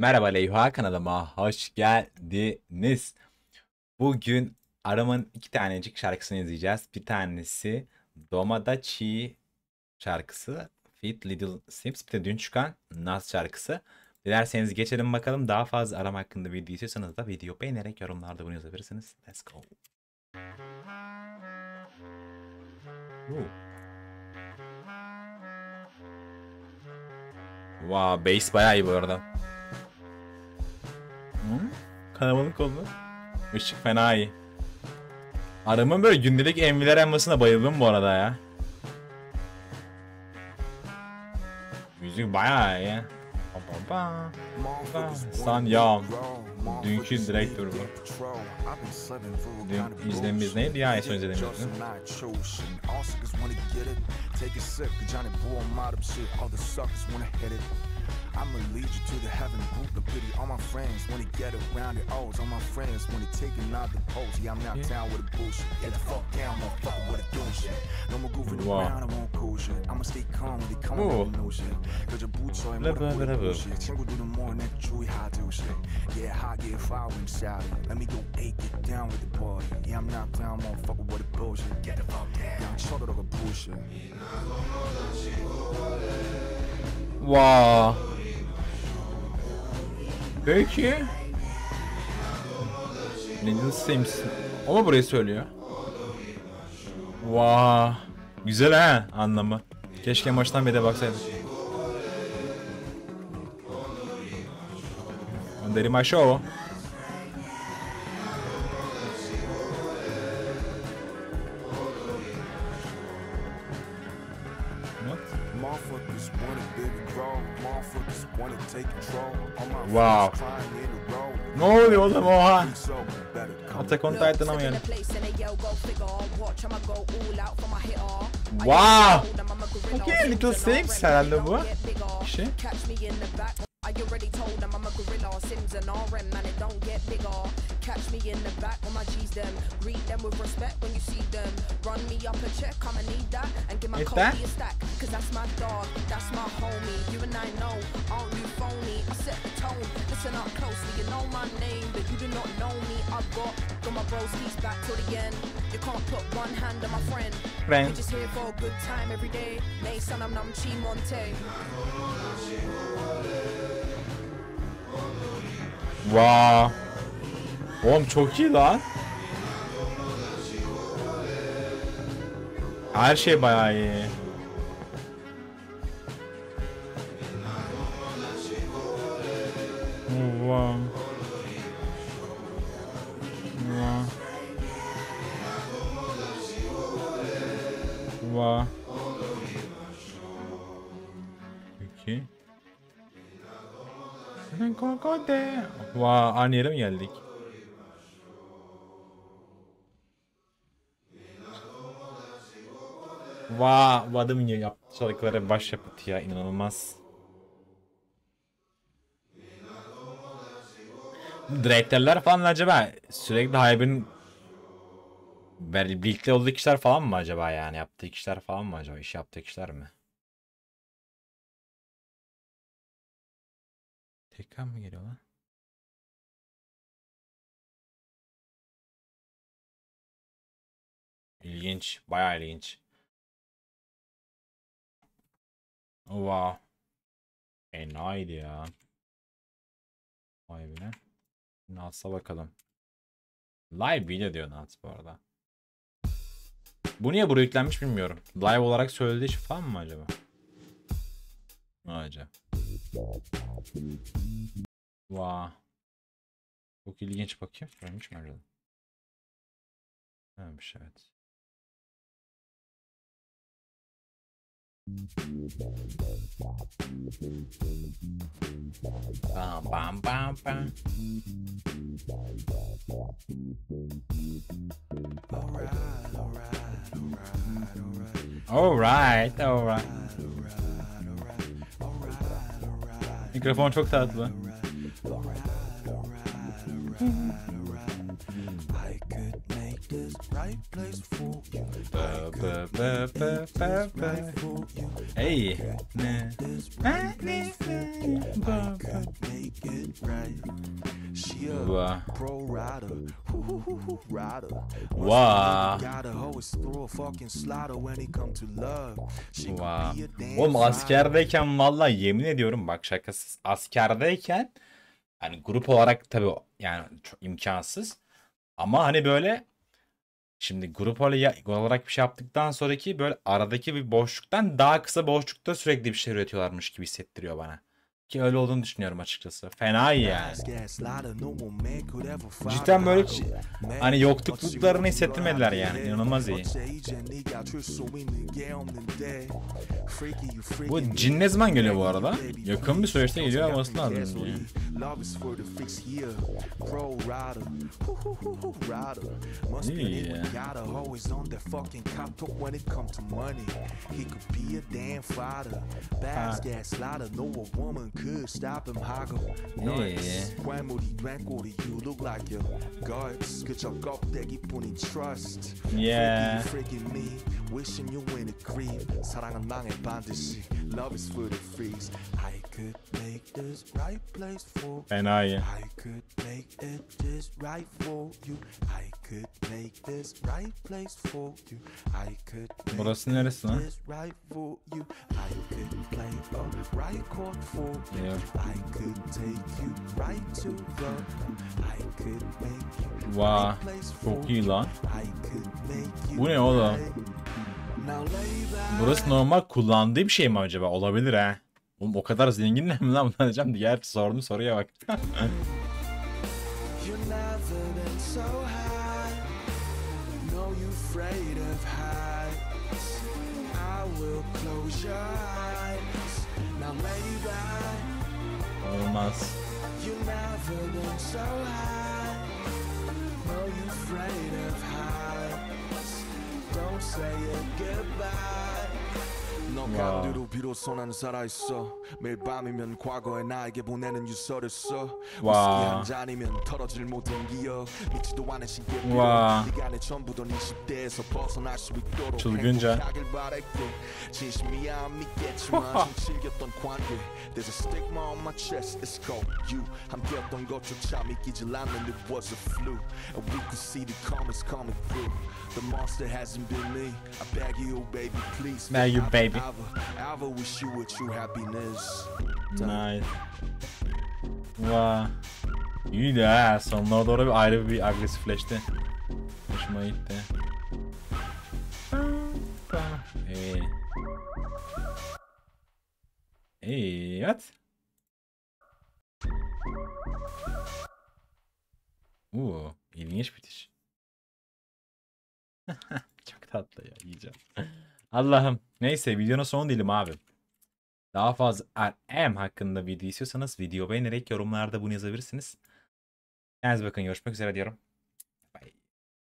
Merhaba Leyha, kanalıma hoş geldiniz. Bugün Aram'ın iki tanecik şarkısını izleyeceğiz. Bir tanesi Domadachi şarkısı feat. Little Sims. Bir de dün çıkan Nas şarkısı. Dilerseniz geçelim bakalım. Daha fazla Aram hakkında video istiyorsanız da video beğenerek yorumlarda bunu yazabilirsiniz. Let's go. Wow, bass bayağı iyi bu arada. Kalabalık oldu. Işık fena iyi. Aramın böyle gündelik MV'ler emmasına bayıldım bu arada ya. Müzik bayağı iyi. San Young. Dünkü direktör bu. Dün izlediğimiz neydi ya? En son izlediğimiz I'ma lead you to the heaven group and pity all my friends when they get around it. Always all my friends when they taking out the pose. Yeah, I'm not down with the bullshit. Get the fuck down, motherfucker, with the doing shit. No more goofing around, I won't cool shit. I'ma stay calm when they come with no shit. Cause your boots are in with the bullshit. Tingle do the more and that chewy high do shit. Yeah, hot get fire when shouty. Let me go eight, get down with the party. Yeah, I'm not down, motherfucker, with the bullshit. Get the fuck down. Yeah, I'm short of the bullshit. Wow. Peki. Little Sims. Ama burayı söylüyor. Wow. Güzel ha anlamı. Keşke maçtan bir de baksaydık. Underima show. Wow. Ne oluyor oğlum oha? Attack on Titan'a mı yani? Wow. Okay, Little Sims herhalde bu kişi. I already told them I'm a gorilla, Sims and RM, man, it don't get bigger. Catch me in the back when my G's them. Greet them with respect when you see them. Run me up a check, I'ma need that. And give my Kobe a stack, cause that's my dog, that's my homie. You and I know, aren't you phony? I set the tone, listen up closely. You know my name, but you do not know me. I've got my broskies back till the end. You can't put one hand on my friend. You're just here for a good time every day. Mason, I'm Chi Monte. Wow. Oğlum çok iyi lan. Her şey bayağı iyi. Wow. Wow. Wow. Peki. Vay, aynı yere mi geldik? Vay, Vadım ya yaptı şarkılara başyapıt ya, inanılmaz. Direktörler falan acaba sürekli Hype'ın birlikte olduğu kişiler falan mı acaba, yani yaptığı kişiler falan mı acaba, iş yaptığı kişiler mi? Tekrar mı geliyor lan? İlginç, bayağı ilginç. Wow. Enaydi ya. Vay be. Nas'a bakalım. Live video diyor Nats bu arada. Bu niye buraya yüklenmiş bilmiyorum. Live olarak söylediği için falan mı acaba? Acaba. Wow. Çok ilginç, bakayım. Söylemiş mi acaba? Neymiş, evet. Bam bam bam bam. Alright. Mikrofon çok tatlı. Hey. Ne? Vah. Vah. Vah. Oğlum askerdeyken vallahi yemin ediyorum bak şakasız. Askerdeyken hani grup olarak tabii yani çok imkansız. Ama hani böyle şimdi grup olarak bir şey yaptıktan sonraki böyle aradaki bir boşluktan daha kısa boşlukta sürekli bir şey üretiyorlarmış gibi hissettiriyor bana. Ki öyle olduğunu düşünüyorum açıkçası. Fena iyi yani. Cidden böyle hani yokluklarını hissettirmediler yani. İnanılmaz iyi. Bu cin ne zaman geliyor bu arada? Yakın bir süreçte geliyor olması lazım. İyi. Could stop him hago nice 관물이 랭꼬리 you look like your guards 그저 껍데기 뿐인 trust yeah freaking me wishing you in a creep 사랑은 망해 반드시 love is for the freaks I could make this right place for you I could make it this right for you I could make this right place for you I could burası neresi lan? this right for you I could play a right chord for you I could take you right to the I could make you Vay çok iyi lan. Bu ne oğlum? Burası normal kullandığı bir şey mi acaba? Olabilir ha. Oğlum o kadar zenginler mi lan bunlar diyeceğim. Diğer sorduğum soruya bak. Olmaz. 너감대로 비로소 난 살아있어 매일 밤이면 과거의 나에게 보내는 유서를 써 위스키 한 잔이면 털어질 모든 기억 믿지도 않은 신기록 네가 내 전부던 20대에서 벗어날 수 있도록 행복하길 바랄게 진심이야 안 믿겠지만 좀 즐겼던 관계 There's a stigma on my chest it's called you 함께했던 것조차 믿기질 않는 it was a fluke and we could see the comments coming through The monster hasn't been me I beg you baby please Beg you baby I wish you a true happiness. Nice. Vay. İyiydi ha. Sonlara doğru bir ayrı bir agresifleşti. Hoşuma gitti. Evet. İlginç bitiş. Çok tatlı ya. Yiyeceğim. Allah'ım. Neyse videonun sonu değilim abi. Daha fazla RM hakkında video istiyorsanız video beğenerek yorumlarda bunu yazabilirsiniz. Kendinize bakın. Görüşmek üzere diyorum.